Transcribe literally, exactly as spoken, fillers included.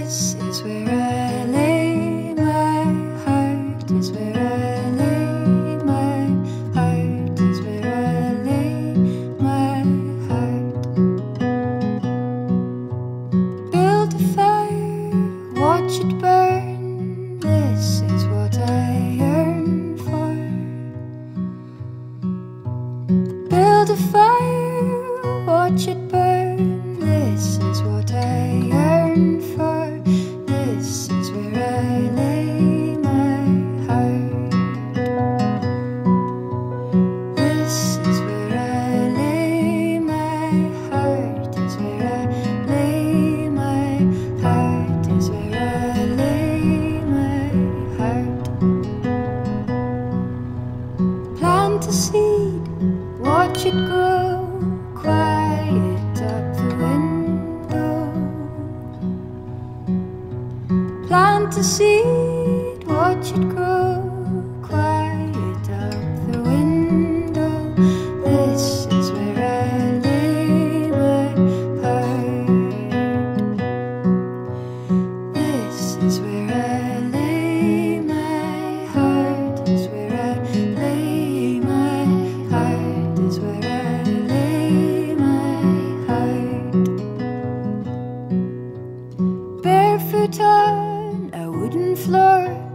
This is where I lay my heart, is where I lay my heart, is where I lay my heart. Build a fire, watch it burn, this is what I yearn for. Build a fire, watch it burn, this is what I yearn for. This is where I lay my heart. This is where I lay my heart, is where I lay my heart, is where I lay my heart. Plant a seed, watch it grow, quiet up the window. Plant a seed, watch it grow, quiet up the window. This is where I lay my heart. This is where I lay my heart, is where I lay my heart, is where I lay my heart. Barefoot on a wooden floor,